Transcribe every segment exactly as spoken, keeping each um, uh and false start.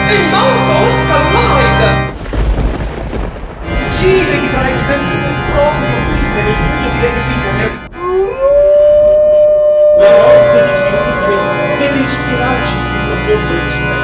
morto, sta live! Sì, Lady Pride, venite proprio qui nello studio di Lady Pippo. La morte di chiunque deve ispirarci il più profondo rispetto.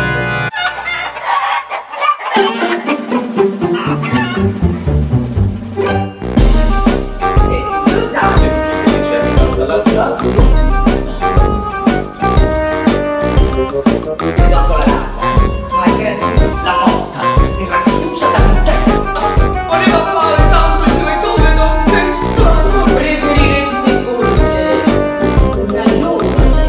Dopo la danza, hai creduto? La porta era chiusa da un tempo. Voleva fare tanto il duetone non testato. Preferiresti forse una giovane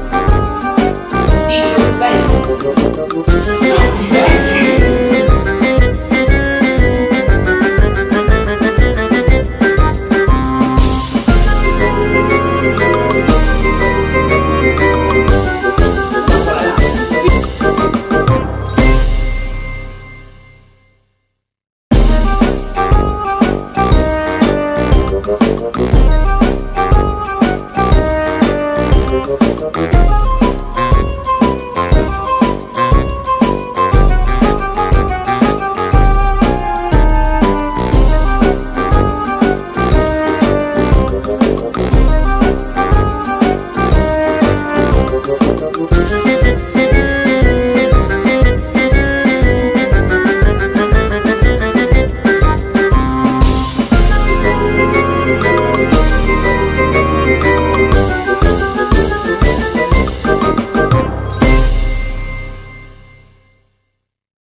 di cervello? Non ti vedi? Thank you.